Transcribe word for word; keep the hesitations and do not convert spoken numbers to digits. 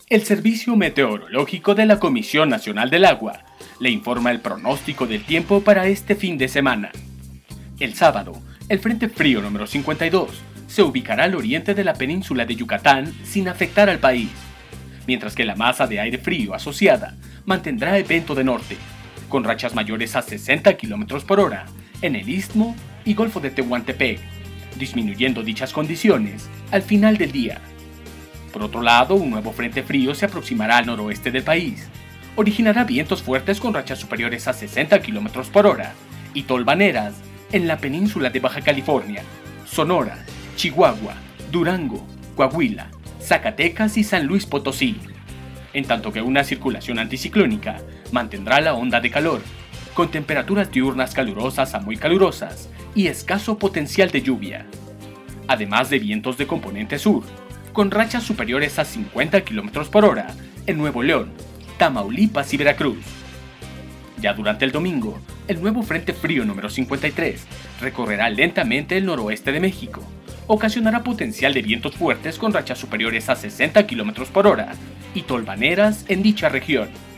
El Servicio Meteorológico de la Comisión Nacional del Agua le informa el pronóstico del tiempo para este fin de semana. El sábado, el Frente Frío número cincuenta y dos se ubicará al oriente de la península de Yucatán sin afectar al país, mientras que la masa de aire frío asociada mantendrá el viento de norte, con rachas mayores a sesenta kilómetros por hora en el Istmo y Golfo de Tehuantepec, disminuyendo dichas condiciones al final del día. Por otro lado, un nuevo frente frío se aproximará al noroeste del país. Originará vientos fuertes con rachas superiores a sesenta kilómetros por hora y tolvaneras en la península de Baja California, Sonora, Chihuahua, Durango, Coahuila, Zacatecas y San Luis Potosí, en tanto que una circulación anticiclónica mantendrá la onda de calor, con temperaturas diurnas calurosas a muy calurosas y escaso potencial de lluvia, además de vientos de componente sur, con rachas superiores a cincuenta kilómetros por hora en Nuevo León, Tamaulipas y Veracruz. Ya durante el domingo, el nuevo Frente Frío número cincuenta y tres recorrerá lentamente el noroeste de México, ocasionará potencial de vientos fuertes con rachas superiores a sesenta kilómetros por hora y tolvaneras en dicha región.